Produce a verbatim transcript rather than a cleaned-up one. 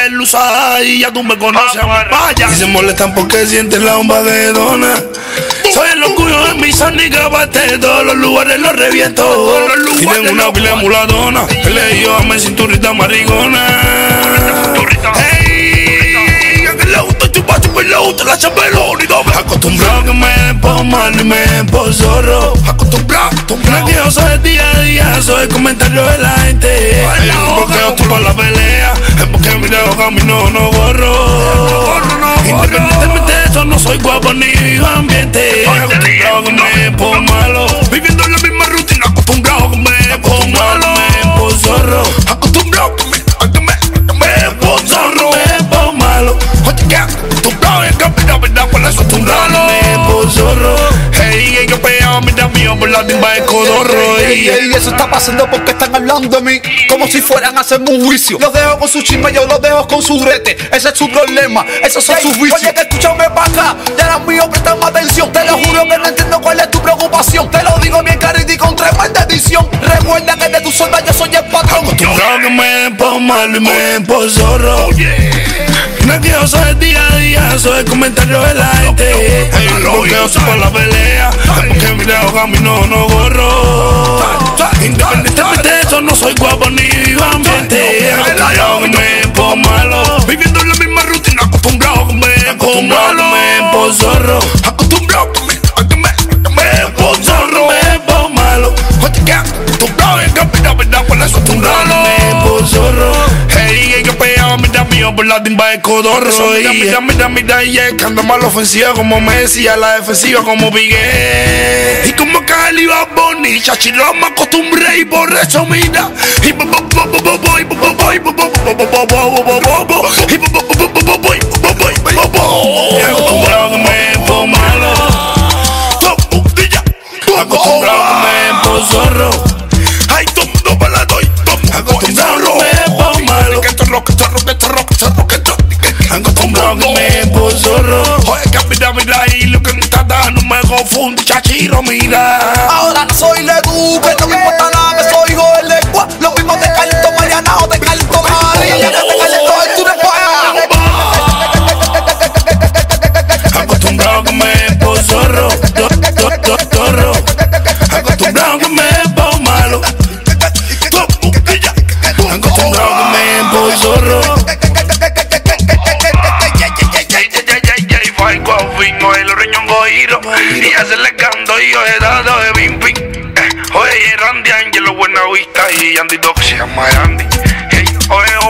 él usa y ya tú me conoces. Vaya. Y se molestan porque sienten la bomba de dona. Soy el orgullo de mi son y capate. Todos los lugares los reviento. Tienen una pila muladona. Que le dio a mi cinturita marigona. Ey, a que le gusta chupar, chupar, le gusta la chapelón y doble. Acostumbrado que me den por malo y me den por zorro. Acostumbrado, No es que yo soy el día a día, soy el comentario de la gente. Es porque yo estoy para la pelea, es porque mi dedo camino no gorro. Independientemente de eso, no soy guapo ni vivo ambiente. Acostumbrado que me den por malo, viviendo en la misma rutina. Acostumbrado que me den por malo, me den por zorro. acostumbrado que me, a que me, a que me den por zorro. Me den por malo, Oye, que acostumbrado es que mira, verdad, por eso acostumbrado. me den por zorro. Hey, yo pegaba mira mío por la timba de codorro. Ey, ey, eso está pasando porque están hablando de mí como si fueran a hacerme un juicio. Los dejo con su chisme, yo los dejo con su brete. Ese es su problema, esos son sus vicios. Oye, que escúchame pa' acá, ya eran míos, prestame atención. Te lo juro que no entiendo cuál es tu preocupación. Te lo digo bien clarito y con tremenda edición. Recuerda que de tu sueldo yo soy el patrón. Acostumbrado que me den por malo y me den por zorro. No es que yo soy el día a día, soy el comentario de la gente. Es porque yo soy para la pelea, es porque mi dedo camino no gorro. Independientemente de eso, no soy guapo ni vivo ambiente. Acostumbrado que me den por malo, Viviendo en la misma rutina. Acostumbrado que me den por acostumbrado que malo. me den por zorro. Acostumbrado que me, a que me, a que me den por zorro. Me den por malo, Oye, que acostumbrado es que mira, verdad, por eso acostumbrado acostumbrado. que me den por zorro. Hey, yo pegaba mira mío por la timba de codorro. Mira, Mira, mira, mira, y es que ando mal ofensiva como Messi, a la defensiva como Piqué. Y como Cali va Bonnie, Chachiro me acostumbré y por eso mira. Y bo bo bo bo bo bo y bo bo bo y bo bo bo bo bo bo bo bo bo y bo bo bo bo bo bo y bo bo y bo bo. Acostumbrado que me den por malo, acostumbrado que me den por zorro. Ay, todo mundo me la doy, todo mundo Acostumbrado que me den por malo, que esto es rock, esto es rock, esto es rock, esto es rock, esto es acostumbrado que me den por zorro. Oye, que mira, mira, y lo que me está dando me confunde, Chachiro, mira. Ahora no soy Ledu, que no me importa nada, que soy hijo de lengua. Lo mismo de Carlito Mariana o de Carlito María. Ya te Carlito y tú eres Acostumbrado que me den por zorro, do- do- do- zorro. Acostumbrado que me den por malo, acostumbrado que me den por zorro. Y hacerle canto y yo he dado de bim bim. Oye, Randy Angelo, Buena Vista y Andy Dog se llama Andy. Hey, oye,